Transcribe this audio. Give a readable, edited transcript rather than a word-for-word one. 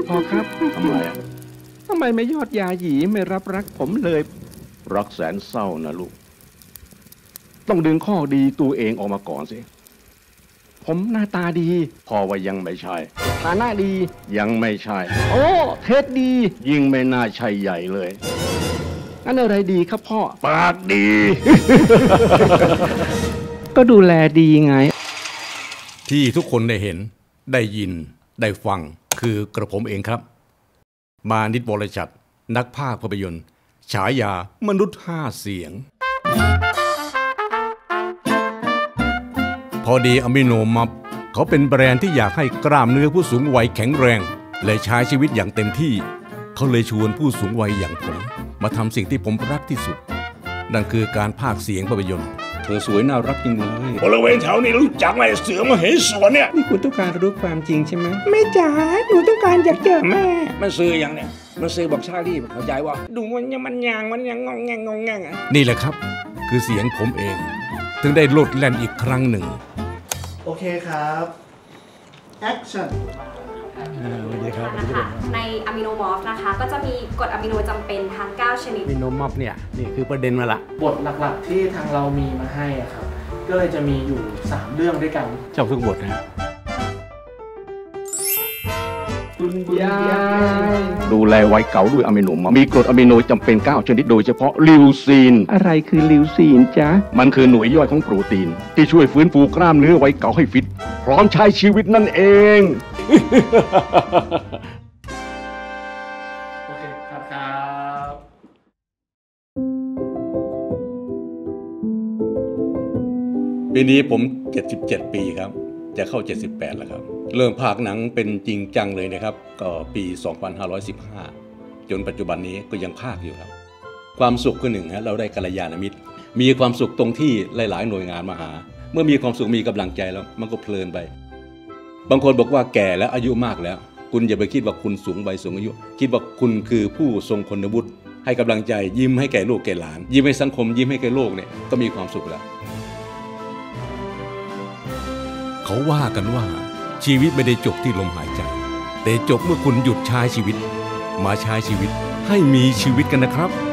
พ่อครับทำไมทำไมไม่ยอดยาหยีไม่รับรักผมเลยรักแสนเศร้านะลูกต้องดึงข้อดีตัวเองออกมาก่อนสิผมหน้าตาดีพ่อว่ายังไม่ใช่ฐานะดียังไม่ใช่โอ้เทศดียิ่งไม่น่าใช่ใหญ่เลยงั้นอะไรดีครับพ่อปากดีก็ดูแลดีไงที่ทุกคนได้เห็นได้ยินได้ฟังคือกระผมเองครับมานิดวรชัดนักพากย์ภาพยนตร์ฉายามนุษย์5 เสียงพอดีอะมิโนมัพเขาเป็นแบรนด์ที่อยากให้กล้ามเนื้อผู้สูงวัยแข็งแรงและใช้ชีวิตอย่างเต็มที่เขาเลยชวนผู้สูงวัยอย่างผมมาทำสิ่งที่ผมรักที่สุดนั่นคือการพากย์เสียงภาพยนตร์เธอสวยน่ารักจริงเลยบริเวณแถวนี้รู้จักไหมเสือมเหสวนเนี่ยนี่คุณต้องการรู้ความจริงใช่ไหมแม่จ๋าหนูต้องการอยากเจอแม่มันซื้ออย่างเนี่ยมันซื้อบอกชาลี่เข้าใจว่าดูมันยังงองแงงนี่แหละครับคือเสียงผมเองถึงได้โลดแล่นอีกครั้งหนึ่งโอเคครับแอคชั่นในอะมิโนมอร์ฟนะคะก็จะมีกรดอะมิโนจำเป็นทั้ง9 ชนิดอะมิโนมอร์ฟเนี่ยนี่คือประเด็นมาละบทหลักๆที่ทางเรามีมาให้ครับก็เลยจะมีอยู่3เรื่องด้วยกันเจ้าทุกบทนะคุณยายดูแลวัยเก่าด้วยอะมิโนมัพมีกรดอะมิโนจำเป็น9 ชนิดโดยเฉพาะลิวซีนอะไรคือลิวซีนจ๊ะมันคือหน่วยย่อยของโปรตีนที่ช่วยฟื้นฟูกล้ามเนื้อวัยเก่าให้ฟิตพร้อมใช้ชีวิตนั่นเองโอเคครับปีนี้ผม77 ปีครับจะเข้า78แล้วครับเริ่มพากย์หนังเป็นจริงจังเลยนะครับก็ปี2515จนปัจจุบันนี้ก็ยังพากย์อยู่ครับความสุขคือหนึ่งเราได้กัลยาณมิตรมีความสุขตรงที่หลายๆหน่วยงานมาหาเมื่อมีความสุขมีกำลังใจแล้วมันก็เพลินไปบางคนบอกว่าแก่แล้วอายุมากแล้วคุณอย่าไปคิดว่าคุณสูงวัยสูงอายุคิดว่าคุณคือผู้ทรงคุณวุฒิให้กำลังใจยิ้มให้แก่ลูกแก่หลานยิ้มให้สังคมยิ้มให้แก่โลกเนี่ยก็มีความสุขแล้วเขาว่ากันว่าชีวิตไม่ได้จบที่ลมหายใจแต่จบเมื่อคุณหยุดใช้ชีวิตมาใช้ชีวิตให้มีชีวิตกันนะครับ